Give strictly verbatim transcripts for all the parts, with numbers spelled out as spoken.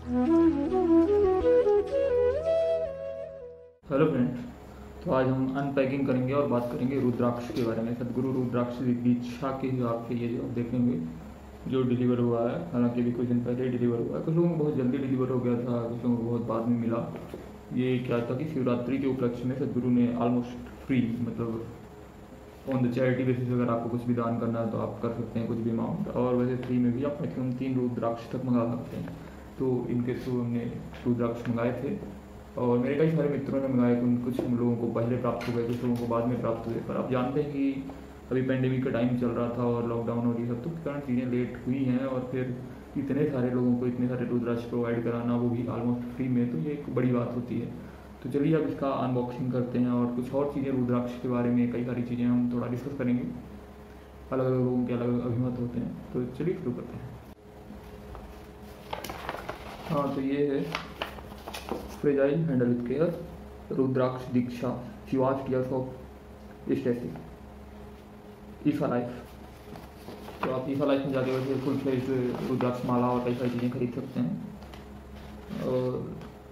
Hello friends, तो आज हम अनपैकिंग करेंगे और बात करेंगे रुद्राक्ष के बारे में। सदगुरु रुद्राक्ष दीक्षा के हिसाब से ये जो आप देखेंगे जो डिलीवर हुआ है, हालांकि अभी कुछ दिन पहले डिलीवर हुआ है। कुछ लोगों को बहुत जल्दी डिलीवर हो गया था, कुछ लोगों को बहुत बाद में मिला। ये क्या था कि शिवरात्रि के उपलक्ष्य में सदगुरु ने ऑलमोस्ट फ्री, मतलब ऑन द चैरिटी बेसिस अगर आपको कुछ भी दान करना है तो आप कर सकते हैं कुछ भी अमाउंट, और वैसे फ्री में भी आप मैक्सिमम तीन रुद्राक्ष तक मंगा सकते हैं। तो इनके थ्रू हमने रुद्राक्ष मंगाए थे और मेरे कई सारे मित्रों ने मंगाए। कुछ हम लोगों को पहले प्राप्त हो गए, कुछ लोगों को बाद में प्राप्त हुए। पर आप जानते हैं कि अभी पेंडेमिक का टाइम चल रहा था और लॉकडाउन और ये सब, तो कारण चीज़ें लेट हुई हैं। और फिर इतने सारे लोगों को इतने सारे रुद्राक्ष प्रोवाइड कराना, वो भी ऑलमोस्ट फ्री में, तो ये एक बड़ी बात होती है। तो चलिए अब इसका अनबॉक्सिंग करते हैं और कुछ और चीज़ें रुद्राक्ष के बारे में, कई सारी चीज़ें हम थोड़ा डिस्कस करेंगे। अलग अलग लोगों के अलग अलग अभिमत होते हैं, तो चलिए शुरू करते हैं। हाँ, तो ये है fragile handle with care Rudraksha Diksha Shiva's tears of ecstasy Isha life. तो आप ईसा लाइफ में जाके वैसे फुल फ्लेज रुद्राक्ष माला और कई सारी चीज़ें खरीद सकते हैं। और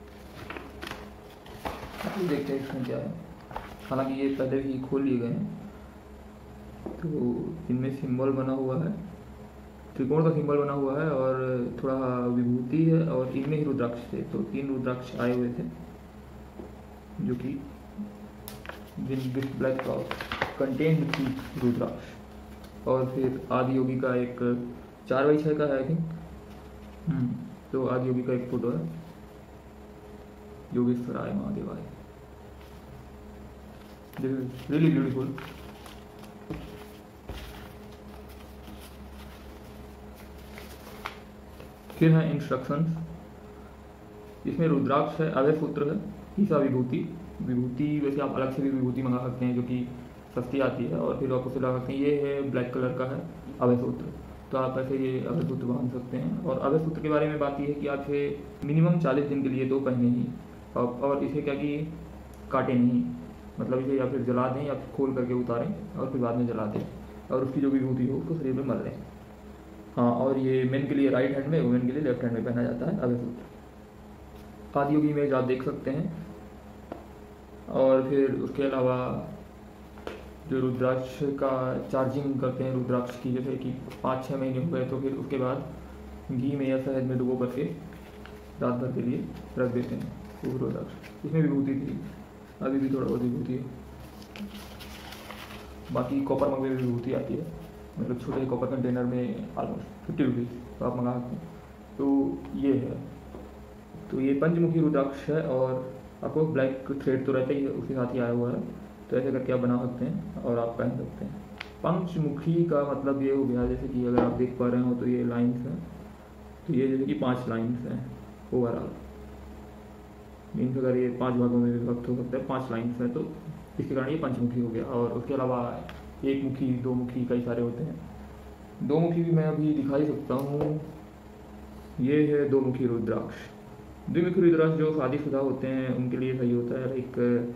देखते हैं इसमें क्या है। हालांकि ये पहले ही खोल लिए गए हैं। तो इनमें सिंबल बना हुआ है, त्रिकोण का सिंबल बना हुआ है और थोड़ा विभूति है, और इनमें ही रुद्राक्ष थे। तो तीन रुद्राक्ष आए हुए थे जो कि ब्लैक क्लॉथ कंटेन्ड थी रुद्राक्ष। और फिर आदि योगी का एक चार बाई छः का है आई थिंक। तो आदि योगी का एक फोटो है, योगेश्वराय महादेवाय, रियली ब्यूटीफुल। फिर है इंस्ट्रक्शंस। इसमें रुद्राक्ष है, अभय सूत्र है, ईसा विभूति। विभूति वैसे आप अलग से भी विभूति मंगा सकते हैं जो कि सस्ती आती है, और फिर आप उसे लगा सकते हैं। ये है ब्लैक कलर का है अभय सूत्र, तो आप ऐसे ये अभय सूत्र बांध सकते हैं। और अभय सूत्र के बारे में बात ये है कि आप इसे मिनिमम चालीस दिन के लिए तो पहने ही, और इसे क्या कि काटे नहीं, मतलब इसे या फिर जला दें या फिर खोल करके उतारें और फिर बाद में जला दें, और उसकी जो विभूति हो उसको शरीर में मल लें। हाँ, और ये मेन के लिए राइट हैंड में, वुमेन के लिए लेफ्ट हैंड में पहना जाता है अभय सूत्र। आदि योगी इमेज आप देख सकते हैं। और फिर उसके अलावा जो रुद्राक्ष का चार्जिंग करते हैं रुद्राक्ष की, जैसे कि पाँच छः महीने हुए तो फिर उसके बाद घी में या शहद में डुबो करके रात भर के लिए रख देते हैं वो रुद्राक्ष। इसमें विभूति थी, अभी भी थोड़ा बहुत विभूति है। बाकी कॉपर मग में भी विभूति आती है, मतलब छोटे कॉपर कंटेनर में ऑलमोस्ट फिफ्टी रुपीज़, तो आप मंगा सकते हैं। तो ये है, तो ये पंचमुखी रुद्राक्ष है और आपको ब्लैक थ्रेड तो रहता ही है, उसके साथ ही आया हुआ है। तो ऐसे करके आप बना सकते हैं और आप पहन सकते हैं। पंचमुखी का मतलब ये हो गया, जैसे कि अगर आप देख पा रहे हो तो ये लाइन्स हैं, तो ये जैसे कि पाँच लाइन्स हैं ओवरऑल। मीन्स अगर ये पांच भागों में विभक्त हो सकता है, पांच लाइन्स है, तो इसके कारण ये पंचमुखी हो गया। और उसके अलावा एक मुखी, दो मुखी, कई सारे होते हैं। दो मुखी भी मैं अभी दिखा ही सकता हूँ। ये है दो मुखी रुद्राक्ष। द्विमुखी रुद्राक्ष जो शादीशुदा होते हैं उनके लिए सही होता है, लाइक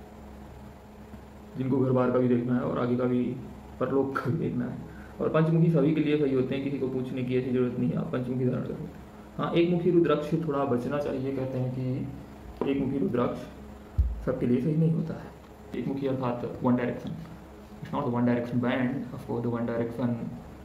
जिनको घर बार का भी देखना है और आगे का भी परलोक का भी देखना है। और पंचमुखी सभी के लिए सही होते हैं, किसी को पूछने की ऐसी जरूरत नहीं है, आप पंचमुखी धारण करें। हाँ, एक मुखी रुद्राक्ष से थोड़ा बचना चाहिए। कहते हैं कि एक मुखी रुद्राक्ष सबके लिए सही नहीं होता है। एक मुखी अर्थात one direction, it's not one direction band, of course the one direction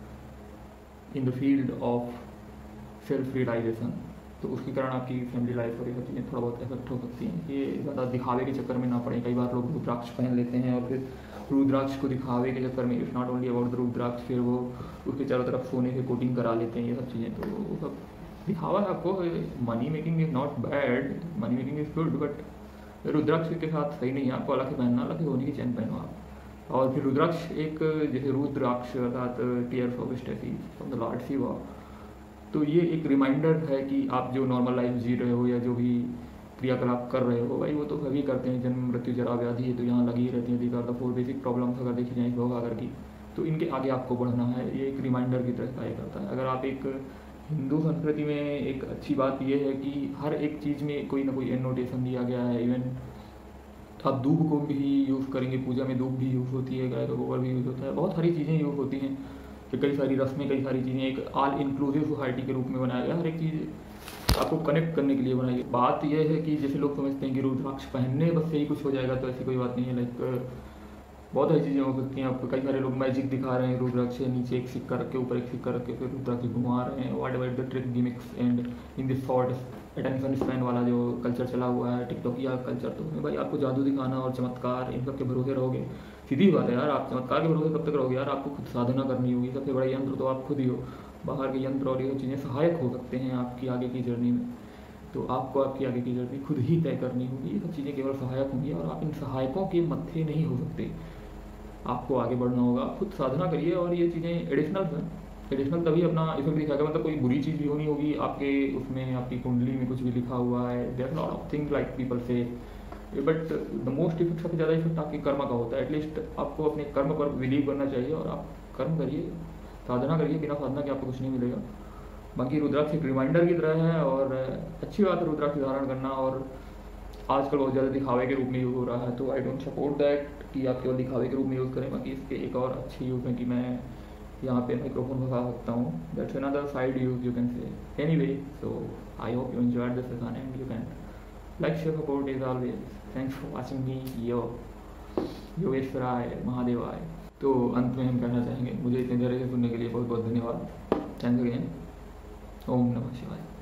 in the field of self realisation. तो उसके कारण आपकी फैमिली लाइफ और ये सब चीज़ें थोड़ा बहुत इफेक्ट हो सकती हैं। ये ज़्यादा दिखावे के चक्कर में ना पड़े। कई बार लोग रुद्राक्ष पहन लेते हैं और फिर रुद्राक्ष को दिखावे के चक्कर में, it's not only about the rudraksha, फिर वो उसके चारों तरफ सोने से कोटिंग करा लेते हैं, ये सब चीज़ें। तो वो सब दिखावा है आपको। Money making is not bad, money making is good, but rudraksha के साथ सही नहीं है। आपको अलग से पहनना, अलग से होने की चैन पहनो आप। और फिर रुद्राक्ष एक जैसे रुद्राक्ष अर्थात टीयर्स ऑफ स्टेसी फ्रॉम द लॉर्ड शिवा, तो ये एक रिमाइंडर है कि आप जो नॉर्मल लाइफ जी रहे हो या जो भी क्रियाकलाप कर रहे हो, भाई वो तो सभी करते हैं। जन्म मृत्यु जरा व्याधि है तो यहाँ लगी रहती है। These are the four basic problems अगर देखी जाए भोग आगर की, तो इनके आगे आपको बढ़ना है। ये एक रिमाइंडर की तरह कार्य करता है। अगर आप एक हिंदू संस्कृति में एक अच्छी बात यह है कि हर एक चीज़ में कोई ना कोई एनोटेशन दिया गया है। इवन आप दूब को भी यूज़ करेंगे, पूजा में दूब भी यूज़ होती है, गाय का गोबर भी यूज़ होता है, बहुत सारी चीज़ें यूज़ होती हैं। कि कई सारी रस्में, कई सारी चीज़ें एक ऑल इंक्लूसिव सोसाइटी के रूप में बनाया गया। हर एक चीज़ आपको कनेक्ट करने के लिए बनाई गई। बात यह है कि जैसे लोग समझते हैं कि रुद्राक्ष पहनने बस यही कुछ हो जाएगा, तो ऐसी कोई बात नहीं है। लाइक बहुत सारी चीज़ें हो सकती हैं। आपको कई सारे लोग मैजिक दिखा रहे हैं, रुद्राक्ष से नीचे एक सिक्का रख के ऊपर एक सिक्का रख के फिर रुद्राक्ष घुमा रहे हैं। Whatever the trick gimmicks and in this short attention span वाला जो कल्चर चला हुआ है, टिकटॉकिया कल्चर, तो उसमें भाई आपको जादू दिखाना और चमत्कार इन सब के भरोसे रहोगे, सीधी बात है यार, आप चमत्कार के भरोसे कब तक रहोगे यार? आपको खुद साधना करनी होगी। सबसे बड़ा यंत्र तो आप खुद ही हो। बाहर के यंत्र और ये चीज़ें सहायक हो सकते हैं आपकी आगे की जर्नी में, तो आपको आपकी आगे की जर्नी खुद ही तय करनी होगी। ये सब चीज़ें केवल सहायक होंगी और आप इन सहायकों के मत्थे नहीं हो सकते। आपको आगे बढ़ना होगा, खुद साधना करिए। और ये चीज़ें एडिशनल हैं, एडिशनल तभी अपना इसमें दिखा गया, मतलब कोई बुरी चीज़ भी होनी होगी आपके उसमें, आपकी कुंडली में कुछ भी लिखा हुआ है, there lot of things like people से, बट द मोस्ट इफेक्ट, सबसे ज़्यादा इफेक्ट आपके कर्म का होता है। एटलीस्ट आपको अपने कर्म पर बिलीव करना चाहिए और आप कर्म करिए, साधना करिए। बिना साधना के आपको कुछ नहीं मिलेगा। बाकी रुद्राक्ष एक रिमाइंडर की तरह है और अच्छी बात है रुद्राक्ष धारण करना, और आजकल बहुत ज़्यादा दिखावे के रूप में यूज़ हो रहा है, तो आई डोंट सपोर्ट दैट कि आप केवल दिखावे के रूप में यूज़ करें। बाकी इसके एक और अच्छी यूज़ है कि मैं यहाँ पे माइक्रोफोन फंसा सकता हूँ, that's another side use you can say. Anyway, so I hope you enjoyed this session and you can like, share, support is always. Thanks for watching me, यो योगेश्वराय महादेवाय। तो अंत में हम कहना चाहेंगे, मुझे इतने देर से सुनने के लिए बहुत बहुत धन्यवाद। Thanks again. ओम नमः शिवाय।